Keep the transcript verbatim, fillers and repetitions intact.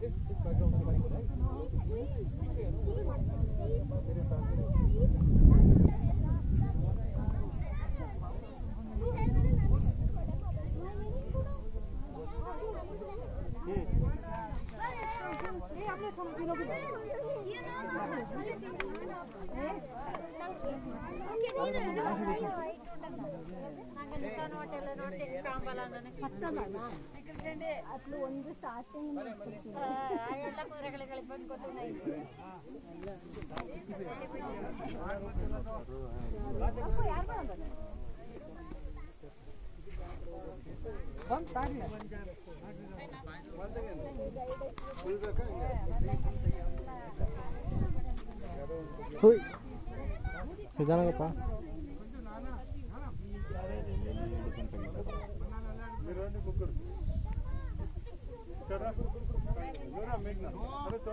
అట్లు ಒಂದು ಸ್ಟಾರ್ಟಿಂಗ್ ಎಲ್ಲ ಕೂರಗಳಿಗೆ ಬಂದು ಗೊತ್ತಿಲ್ಲ ಯಾರು ಮಾಡೋದು ಬಂದು ತಾಗಿ ಹೋಯ್ ಸಜಾನಗಪ್ಪ